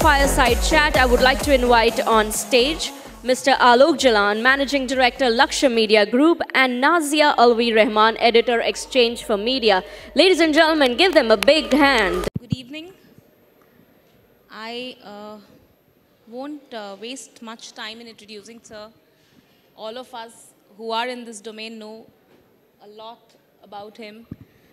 fireside chat, I would like to invite on stage Mr. Alok Jalan, Managing Director, Laqshya Media Group, and Nazia Alvi Rahman, Editor, Exchange for Media. Ladies and gentlemen, give them a big hand. Good evening. I won't waste much time in introducing Sir. All of us who are in this domain know a lot about him.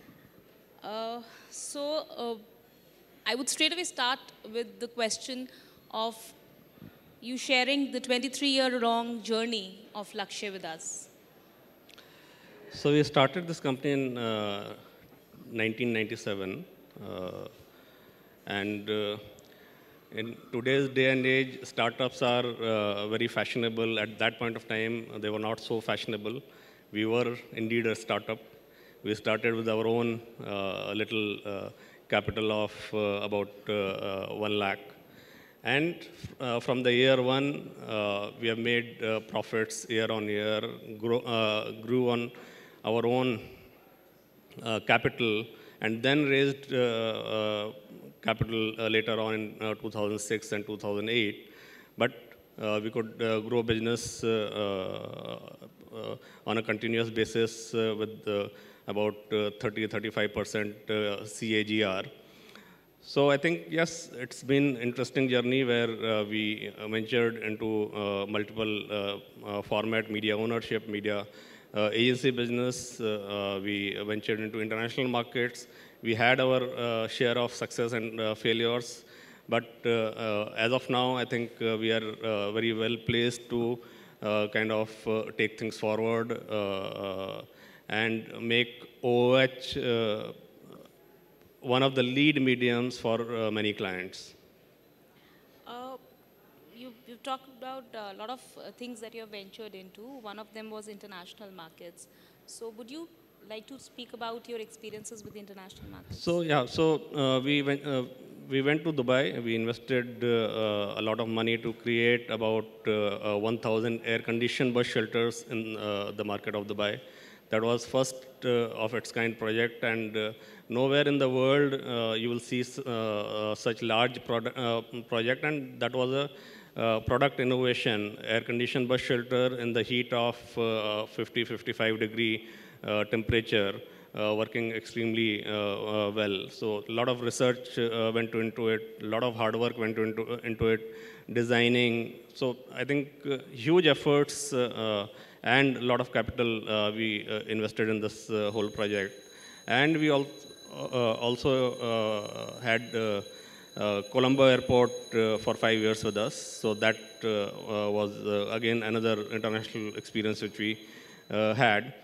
I would straight away start with the question of you sharing the 23-year-long journey of Laqshya with us. So we started this company in 1997, and in today's day and age, startups are very fashionable. At that point of time, they were not so fashionable. We were indeed a startup. We started with our own little capital of about 1 lakh. And from the year one, we have made profits year on year, grew on our own capital, and then raised capital later on in 2006 and 2008. But we could grow business on a continuous basis with about 30-35% CAGR. So I think, yes, it's been an interesting journey where we ventured into multiple format, media ownership, media agency business. We ventured into international markets. We had our share of success and failures. But as of now, I think we are very well placed to kind of take things forward and make OOH one of the lead mediums for many clients. You've talked about a lot of things that you have ventured into. One of them was international markets. So would you like to speak about your experiences with international markets? So yeah, we went to Dubai. We invested a lot of money to create about 1,000 air-conditioned bus shelters in the market of Dubai. That was first of its kind project, and nowhere in the world you will see such large project, and that was a product innovation, air-conditioned bus shelter in the heat of 50-55 degree temperature, working extremely well. So a lot of research went into it, a lot of hard work went into it, designing. So I think huge efforts and a lot of capital we invested in this whole project. And we also had Colombo Airport for 5 years with us. So that was, again, another international experience which we had.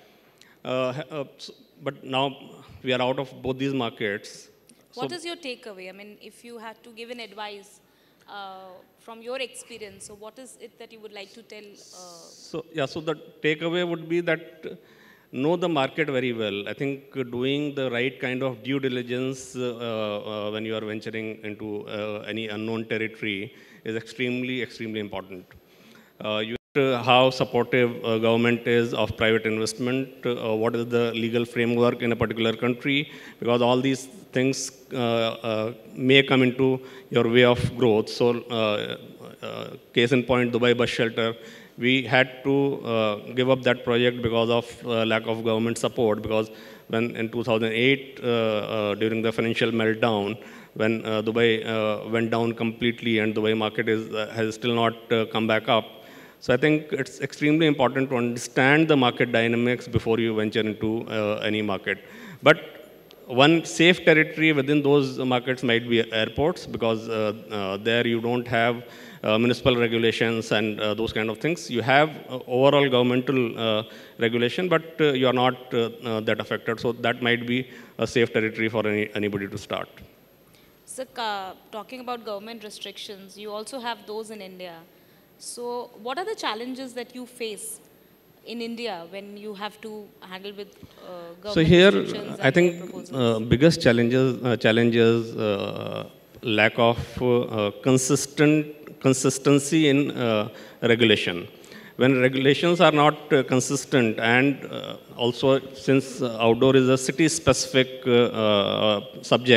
But now we are out of both these markets. What is your takeaway? I mean, if you had to give an advice from your experience, so what is it that you would like to tell? So the takeaway would be that know the market very well. I think doing the right kind of due diligence when you are venturing into any unknown territory is extremely, extremely important. How supportive government is of private investment, what is the legal framework in a particular country, because all these things may come into your way of growth. So case in point, Dubai bus shelter, we had to give up that project because of lack of government support, because when in 2008, during the financial meltdown, when Dubai went down completely and Dubai market has still not come back up. So I think it's extremely important to understand the market dynamics before you venture into any market. But one safe territory within those markets might be airports, because there you don't have municipal regulations and those kind of things. You have overall governmental regulation, but you are not that affected. So that might be a safe territory for anybody to start. So talking about government restrictions, you also have those in India. So what are the challenges that you face in India when you have to handle with government So here, restrictions? I think biggest challenges lack of consistency in regulation. When regulations are not consistent, and also since outdoor is a city-specific subject,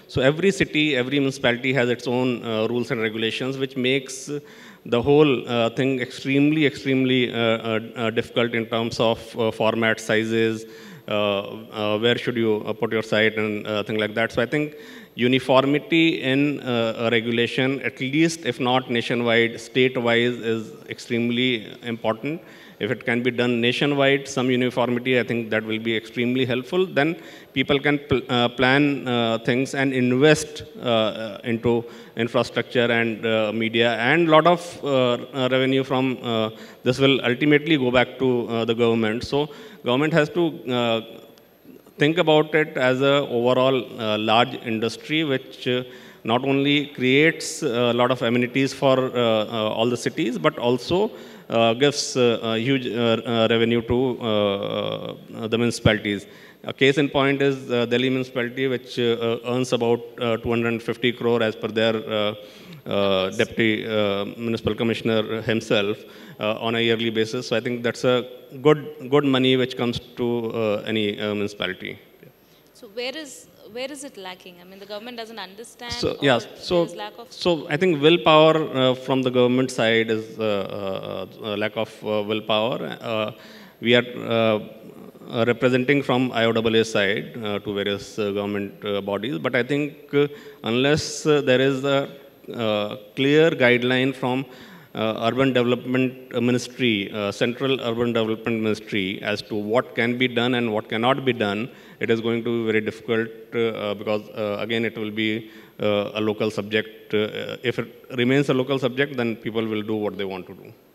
So every city, every municipality has its own rules and regulations, which makes the whole thing extremely difficult in terms of format, sizes, where should you put your site and things like that. So I think uniformity in a regulation, at least if not nationwide, state-wise, is extremely important. If it can be done nationwide, some uniformity, I think that will be extremely helpful. Then people can plan things and invest into infrastructure and media, and a lot of revenue from this will ultimately go back to the government. So government has to think about it as a overall large industry, which not only creates a lot of amenities for all the cities, but also gives huge revenue to the municipalities. A case in point is Delhi municipality, which earns about 250 crore as per their deputy municipal commissioner himself on a yearly basis. So I think that's a good money which comes to any municipality. So where is it lacking? I mean, the government doesn't understand. So or yeah, there's lack of. so I think willpower from the government side is a lack of willpower. We are representing from IOAA side to various government bodies, but I think unless there is a clear guideline from Urban Development Ministry, Central Urban Development Ministry, as to what can be done and what cannot be done, it is going to be very difficult because again it will be a local subject. If it remains a local subject, then people will do what they want to do.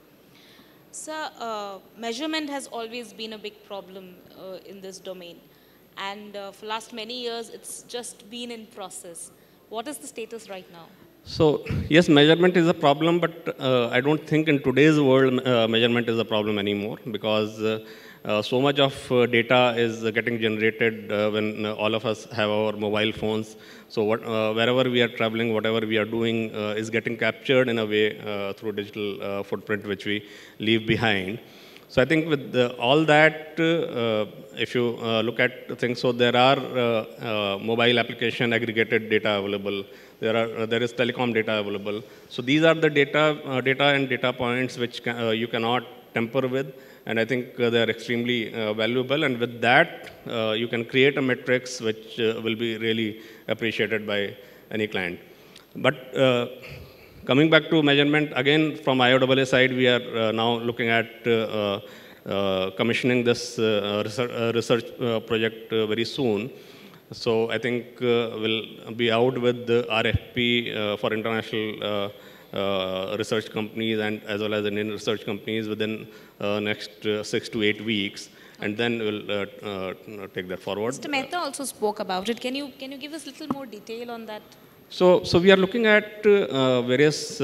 Sir, measurement has always been a big problem in this domain, and for last many years it's just been in process. What is the status right now? So yes, measurement is a problem, but I don't think in today's world measurement is a problem anymore, because so much of data is getting generated when all of us have our mobile phones. So wherever we are traveling, whatever we are doing is getting captured in a way through digital footprint which we leave behind. So I think with all that, if you look at things, so there are mobile application aggregated data available. There is telecom data available. So these are the data and data points which you cannot tamper with. And I think they are extremely valuable. And with that, you can create a matrix which will be really appreciated by any client. But coming back to measurement, again, from IOAA side, we are now looking at commissioning this research project very soon. So I think we'll be out with the RFP for international research companies and as well as Indian research companies within next 6 to 8 weeks, and then we'll take that forward. Mr. Mehta also spoke about it. Can you give us a little more detail on that? So we are looking at various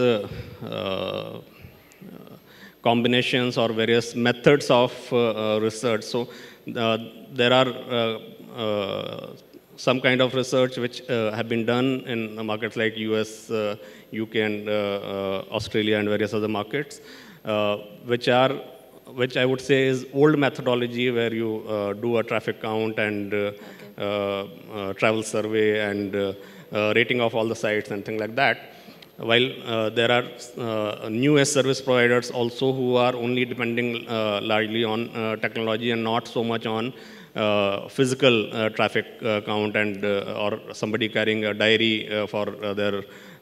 combinations or various methods of research. So there are some kind of research which have been done in markets like US, UK, and Australia, and various other markets, which I would say is old methodology, where you do a traffic count and travel survey and rating of all the sites and things like that. While there are new service providers also who are only depending largely on technology and not so much on physical traffic count and or somebody carrying a diary for their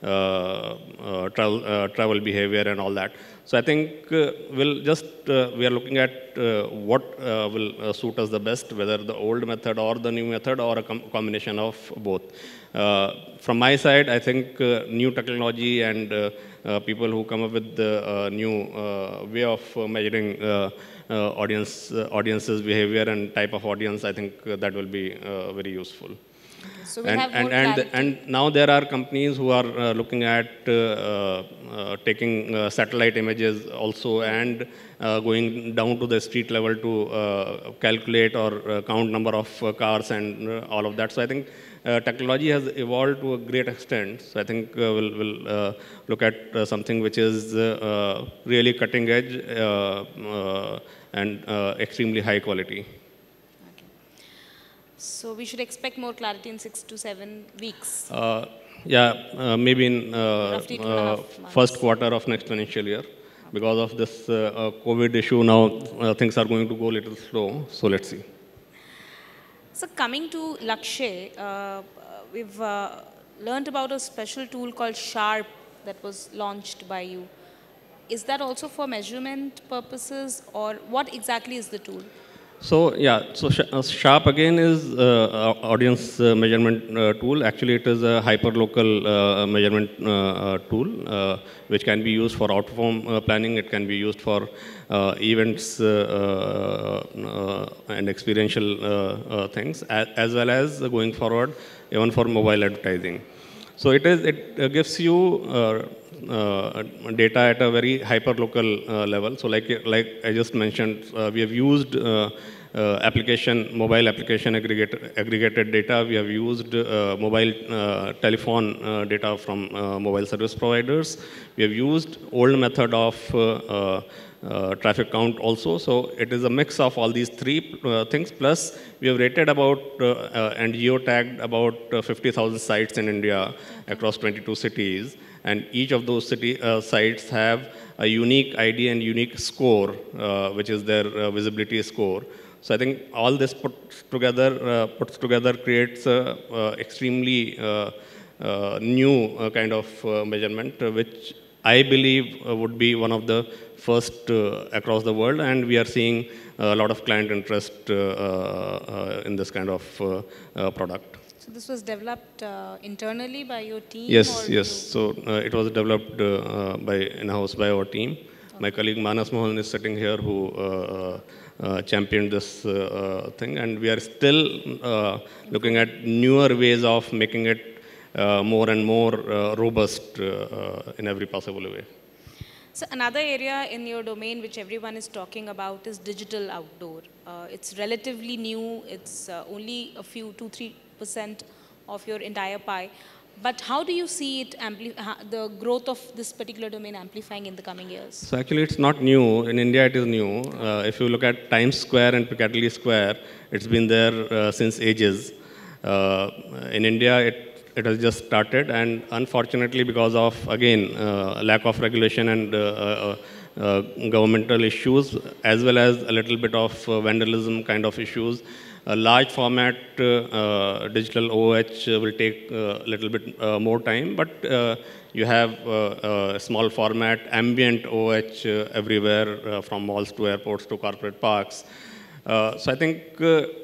travel behavior and all that. So I think we are looking at what will suit us the best, whether the old method or the new method or a combination of both. From my side, I think new technology and people who come up with the new way of measuring audience's behavior and type of audience, I think that will be very useful. So we'll have more clarity. And now there are companies who are looking at taking satellite images also and going down to the street level to calculate or count number of cars and all of that. So I think technology has evolved to a great extent. So I think we'll look at something which is really cutting edge and extremely high quality. So we should expect more clarity in 6 to 7 weeks. Maybe in Roughly 2.5 months. first quarter of next financial year. Because of this COVID issue now, things are going to go a little slow. So let's see. So coming to Laqshya, we've learned about a special tool called Sharp that was launched by you. Is that also for measurement purposes, or what exactly is the tool? So Sharp again is audience measurement tool. Actually, it is a hyperlocal measurement tool which can be used for out-of-home planning. It can be used for events and experiential things, as well as going forward even for mobile advertising. So it gives you data at a very hyper-local level. So like I just mentioned, we have used mobile application aggregated data. We have used mobile telephone data from mobile service providers. We have used old method of traffic count also. So it is a mix of all these three things. Plus, we have rated about and geotagged about 50,000 sites in India across 22 cities. And each of those sites have a unique ID and unique score, which is their visibility score. So I think all this puts together creates a extremely new kind of measurement, which I believe would be one of the first across the world, and we are seeing a lot of client interest in this kind of product. So this was developed internally by your team? Yes, yes. So it was developed in-house by our team. Okay. My colleague Manas Mohan is sitting here, who championed this thing, and we are still looking at newer ways of making it more and more robust in every possible way. So another area in your domain which everyone is talking about is digital outdoor. It's relatively new. It's only a few, 2-3% of your entire pie. But how do you see it, the growth of this particular domain amplifying in the coming years? So actually it's not new. In India it is new. If you look at Times Square and Piccadilly Square, it's been there since ages. In India it has just started, and unfortunately because of, again, lack of regulation and governmental issues, as well as a little bit of vandalism kind of issues, a large format digital OOH will take a little bit more time, but you have small format ambient OOH everywhere, from malls to airports to corporate parks. So I think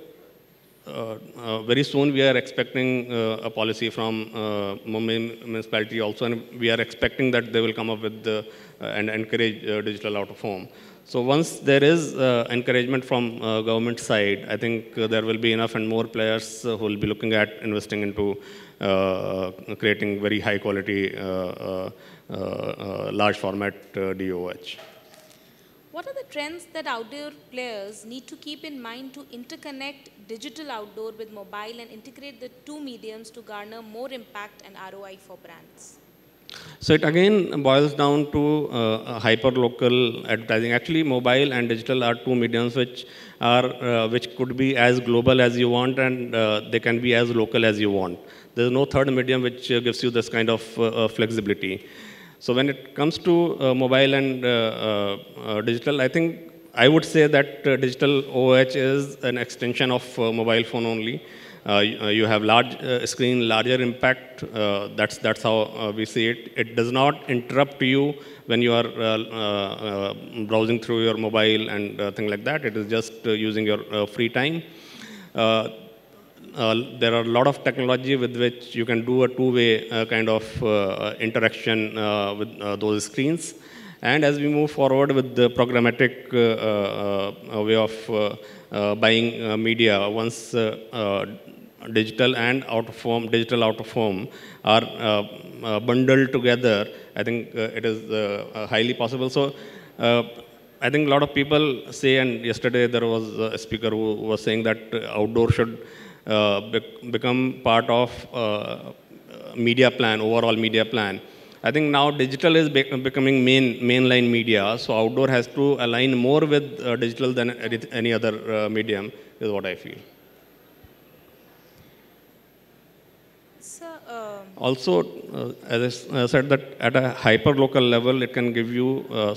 very soon we are expecting a policy from Mumbai municipality also, and we are expecting that they will come up with and encourage digital out of home. So once there is encouragement from government side, I think there will be enough and more players who will be looking at investing into creating very high quality large format DOH. What are the trends that outdoor players need to keep in mind to interconnect digital outdoor with mobile and integrate the two mediums to garner more impact and ROI for brands? So it again boils down to hyper-local advertising. Actually, mobile and digital are two mediums which could be as global as you want, and they can be as local as you want. There is no third medium which gives you this kind of flexibility. So when it comes to mobile and digital, I would say that digital OOH is an extension of mobile phone only. You have large screen, larger impact. That's how we see it. It does not interrupt you when you are browsing through your mobile and things like that. It is just using your free time. There are a lot of technology with which you can do a two-way kind of interaction with those screens. And as we move forward with the programmatic way of buying media, once digital and digital out of home are bundled together, I think it is highly possible. So I think a lot of people say, and yesterday there was a speaker who was saying that outdoor should become part of media plan, overall media plan. I think now digital is becoming mainline media, so outdoor has to align more with digital than any other medium, is what I feel. Also, as I said, that at a hyper-local level, it can give you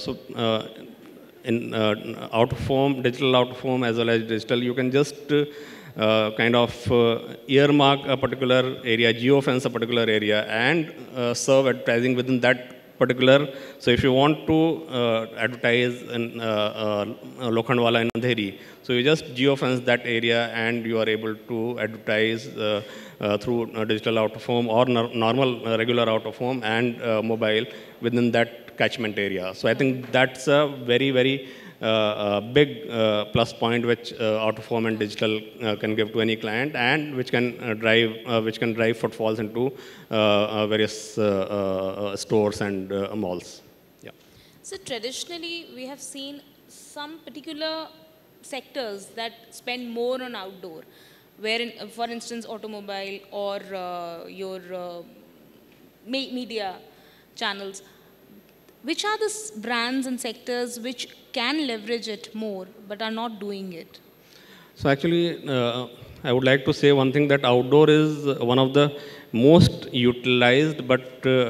in out of home, digital out of home as well as digital, you can just kind of earmark a particular area, geofence a particular area, and serve advertising within that particular. So if you want to advertise in Lokhandwala in Andheri, so you just geofence that area and you are able to advertise through digital out of home or normal regular out of home and mobile within that catchment area. So I think that's a very, very big plus point which out of home and digital can give to any client, and which can drive footfalls into various stores and malls. Yeah. So traditionally, we have seen some particular sectors that spend more on outdoor, wherein, for instance, automobile or your media channels. Which are the brands and sectors which can leverage it more but are not doing it? So actually, I would like to say one thing, that outdoor is one of the most utilized but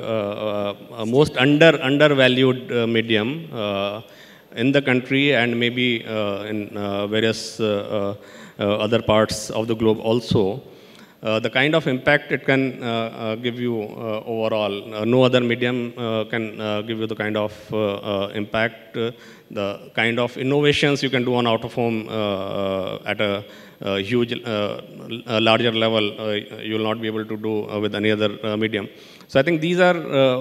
most undervalued medium in the country, and maybe in various other parts of the globe also. The kind of impact it can give you overall, no other medium can give you the kind of impact, the kind of innovations you can do on out of home at a huge, larger level, you will not be able to do with any other medium. So I think these are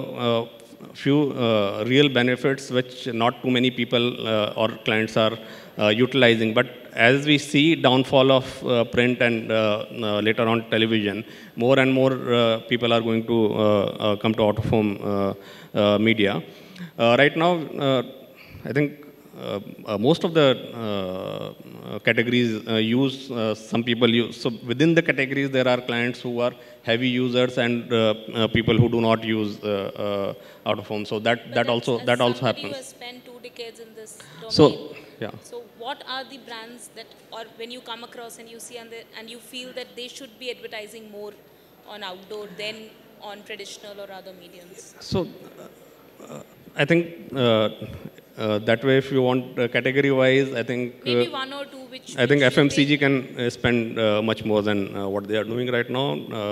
few real benefits which not too many people or clients are utilizing. But as we see downfall of print and later on television, more and more people are going to come to out of home media. Right now, I think most of the categories use, some people use. So within the categories, there are clients who are heavy users and people who do not use out of home. So that also happens. You have spent 2 decades in this domain. So yeah. So what are the brands that, or when you come across and you see and you feel that they should be advertising more on outdoor than on traditional or other mediums? So I think that way, if you want category-wise, I think maybe one or two which I think FMCG can spend much more than what they are doing right now.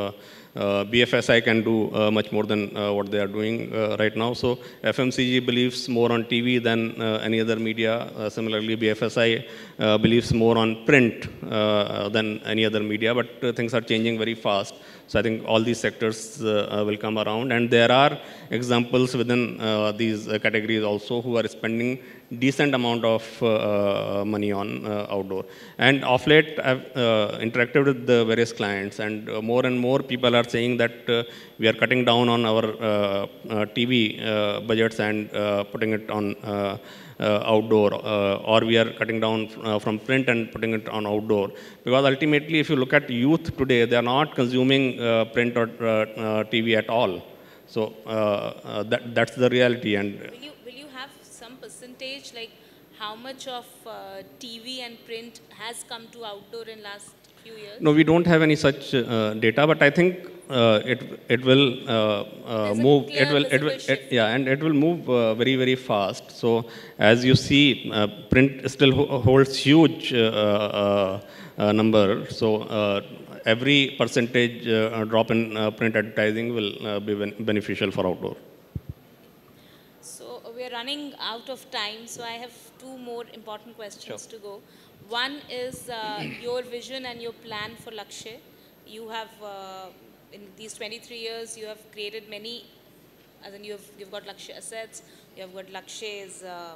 BFSI can do much more than what they are doing right now. So FMCG believes more on TV than any other media. Similarly, BFSI believes more on print than any other media. But things are changing very fast. So I think all these sectors will come around, and there are examples within these categories also who are spending decent amount of money on outdoor. And of late, I've interacted with the various clients, and more people are saying that we are cutting down on our TV budgets and putting it on outdoor, or we are cutting down from print and putting it on outdoor. Because ultimately, if you look at youth today, they are not consuming print or TV at all. So that's the reality. And will you have some percentage, like how much of TV and print has come to outdoor in last few years? No, we don't have any such data, but I think it will move. And it will move very, very fast. So as you see, print still holds huge number. So every percentage drop in print advertising will be beneficial for outdoor. So we are running out of time. So I have 2 more important questions to go. One is your vision and your plan for Laqshya. You have, in these 23 years, you have created many, as in you've got Laqshya Assets, you have got Laqshya's,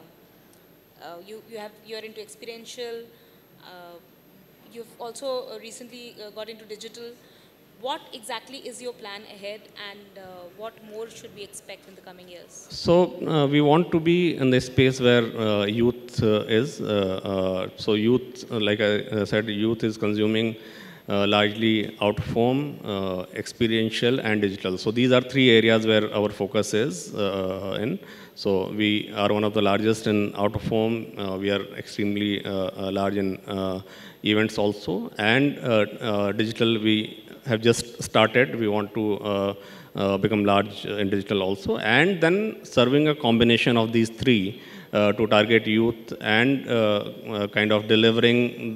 you're into experiential, you've also recently got into digital. What exactly is your plan ahead, and what more should we expect in the coming years? So we want to be in the space where youth is. So youth, like I said, youth is consuming largely out of home, experiential, and digital. So these are 3 areas where our focus is in. So we are one of the largest in out of home. We are extremely large in events also, and digital we have just started. We want to become large in digital also, and then serving a combination of these three to target youth and kind of delivering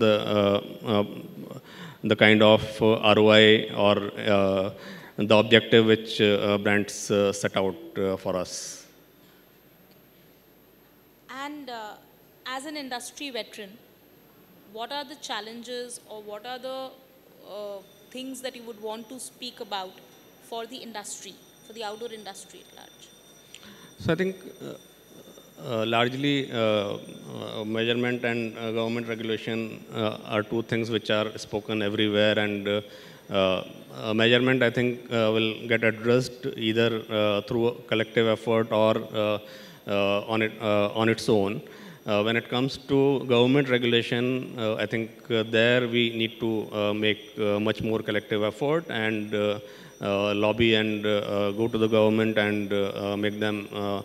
the kind of ROI or the objective which brands set out for us. And as an industry veteran, what are the challenges or what are the things that you would want to speak about for the industry, for the outdoor industry at large? So I think largely measurement and government regulation are two things which are spoken everywhere, and measurement I think will get addressed either through a collective effort or on its own. When it comes to government regulation, I think there we need to make much more collective effort and lobby and go to the government and make them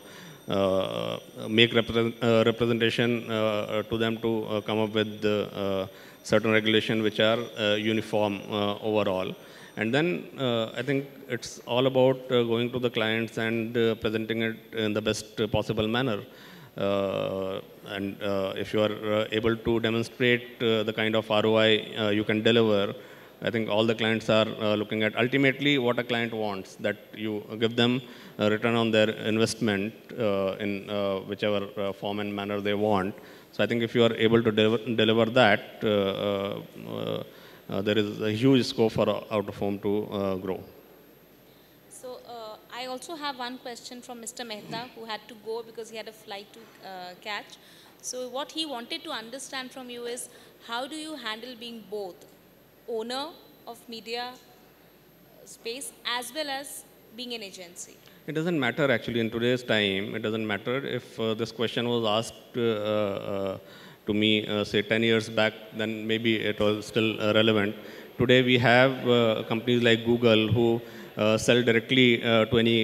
make representation to them to come up with certain regulation which are uniform overall. And then I think it's all about going to the clients and presenting it in the best possible manner. And if you are able to demonstrate the kind of ROI you can deliver, I think all the clients are looking at ultimately what a client wants, that you give them a return on their investment in whichever form and manner they want. So I think if you are able to deliver that, there is a huge scope for out of home to grow. So I also have one question from Mr. Mehta, who had to go because he had a flight to catch. So what he wanted to understand from you is, how do you handle being both owner of media space as well as being an agency? It doesn't matter actually in today's time. It doesn't matter if this question was asked to me say 10 years back, then maybe it was still relevant. Today we have companies like Google who sell directly to any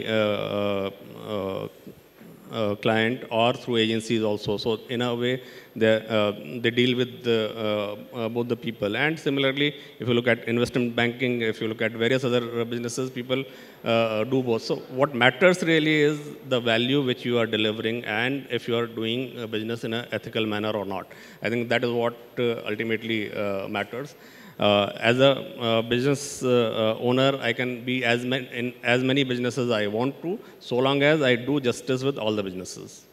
client or through agencies also. So in a way, they deal with both the people. And similarly, if you look at investment banking, if you look at various other businesses, people do both. So what matters really is the value which you are delivering and if you are doing business in an ethical manner or not. I think that is what ultimately matters. As a business owner, I can be in as many businesses I want to, so long as I do justice with all the businesses.